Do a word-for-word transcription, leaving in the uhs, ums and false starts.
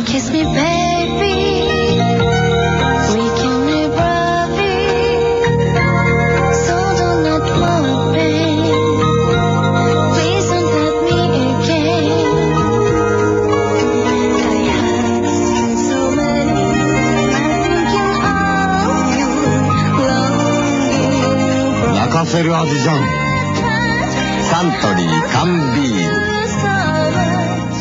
Kiss me, baby. We can be brave. So don't let more pain. Please don't let me again. I have seen so many. I'm thinking of you. Longing for 泣かせる味じゃん。サントリー缶ビール。 summer.